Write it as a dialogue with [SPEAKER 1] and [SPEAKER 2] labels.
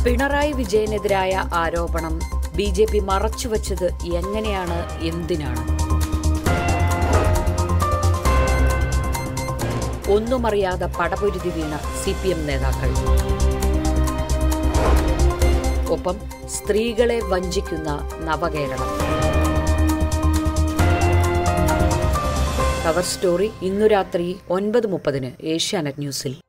[SPEAKER 1] പിണറായി വിജയനെതിരായ ആരോപണം ബി.ജെ.പി. മറച്ചുവെച്ചത് എങ്ങനെയാണ്, എന്തിനാണ്? ഒന്നുമറിയാതെ പടപൊരുതി വീണ CPM നേതാക്കൾ. ഒപ്പം സ്ത്രീകളെ വഞ്ചിക്കുന്ന നവകേരളം. കവർ സ്റ്റോറി ഇന്നു രാത്രി 9:30 ഏഷ്യാനെറ്റ് ന്യൂസിൽ.